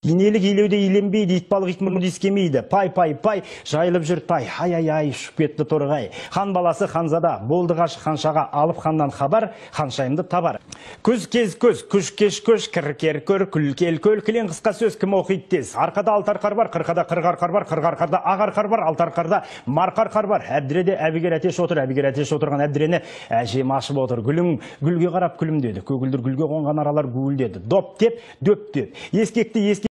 Инелік илеуде иленбейді, итбалық итмұрын искемейді. Пай, жайылып жүр пай, ай, ұшып кетті торғай. Хан баласы ханзада, болды ғашық ханшаға, алып ханнан хабар, ханшайымды табар. Көз кез көз, күш кеш көш, кір көр, күл кел көл, кілең қысқа сөз кім оқиды тез. Арқада алтар қар бар, қырқада қырғар қар бар, қырғар қарда ағар қар бар, алтар қарда марқар қар бар. Әбдіреде әбігер әтеш отыр, әбігер әтеш отырған әбдірені әжем ашып отыр. Гүлің гүлге қарап күлімдеді, көгілдір гүлге қонған аралар гуілдеді. Доп деп, дөп деп. Ескекті